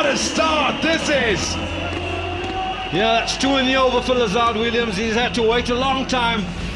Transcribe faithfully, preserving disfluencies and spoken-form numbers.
What a start this is! Yeah, that's two in the over for Lazard Williams. He's had to wait a long time